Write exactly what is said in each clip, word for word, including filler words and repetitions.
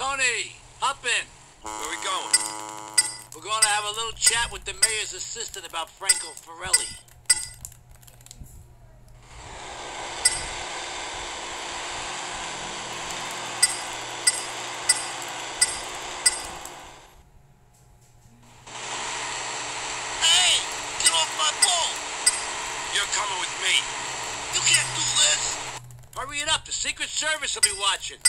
Tony, hop in. Where we going? We're going to have a little chat with the mayor's assistant about Franco Ferrelli. Hey! Get off my boat! You're coming with me. You can't do this! Hurry it up, the Secret Service will be watching.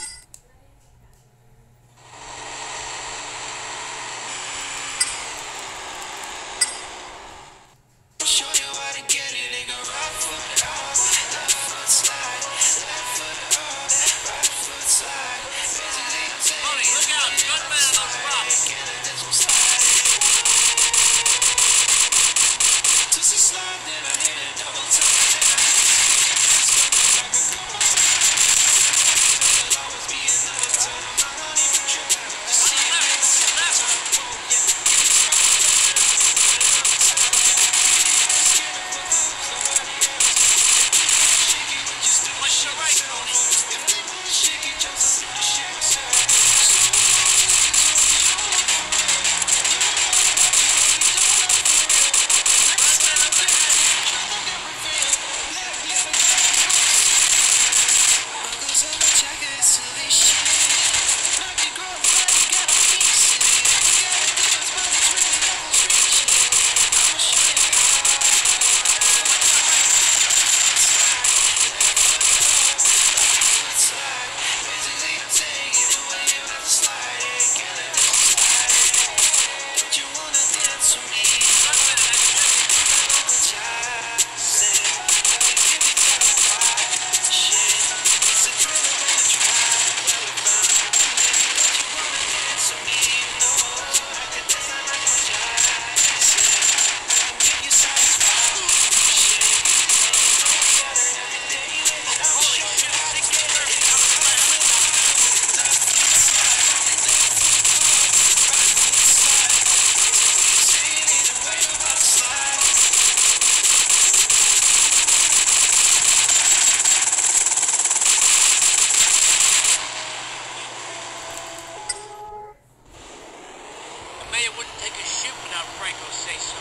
Mayor wouldn't take a shit without Franco say so.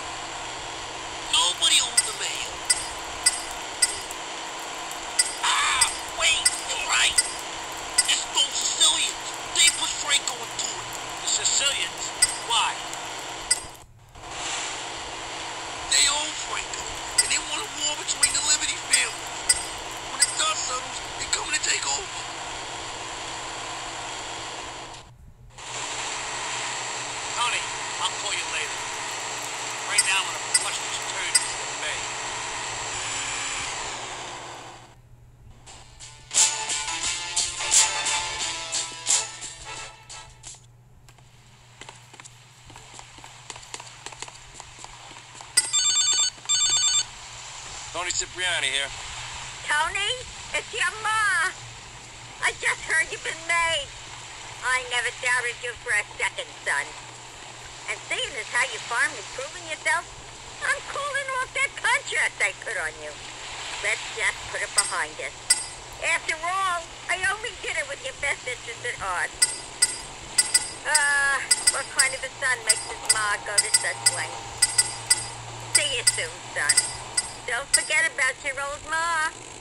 Nobody owns the mayor. Ah, wait, you're right. It's those Sicilians. They put Franco into it. The Sicilians? Why? They own Franco, and they want a war between the Liberty families. When the dust settles, they're coming to take over. Tony, I'll call you later. Right now I'm gonna flush this turd into the bay. Tony Cipriani here. Tony, it's your ma. I just heard you've been made. I never doubted you for a second, son. And seeing as how you farmed and proven yourself, I'm calling off that contract I put on you. Let's just put it behind us. After all, I only did it with your best interest at heart. Ah, uh, what kind of a son makes his ma go to such lengths? See you soon, son. Don't forget about your old ma.